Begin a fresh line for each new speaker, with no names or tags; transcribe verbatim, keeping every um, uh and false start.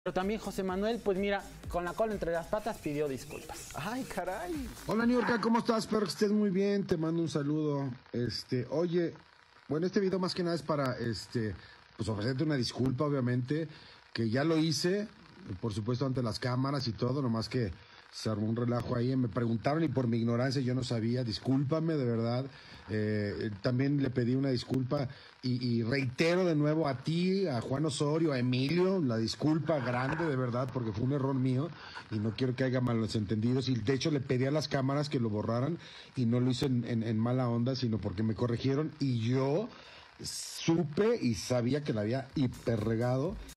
Pero también José Manuel, pues mira, con la cola entre las patas pidió disculpas.
Ay, caray.
Hola, Niurka, ¿cómo estás? Espero que estés muy bien. Te mando un saludo. Este, oye, bueno, este video más que nada es para, este, pues ofrecerte una disculpa, obviamente, que ya lo hice, por supuesto, ante las cámaras y todo, nomás que se armó un relajo ahí. Me preguntaron y por mi ignorancia yo no sabía. Discúlpame, de verdad. Eh, también le pedí una disculpa y, y reitero de nuevo a ti, a Juan Osorio, a Emilio, la disculpa grande, de verdad, porque fue un error mío y no quiero que haya malos entendidos. Y de hecho le pedí a las cámaras que lo borraran y no lo hice en, en, en mala onda, sino porque me corrigieron y yo supe y sabía que la había hiperregado.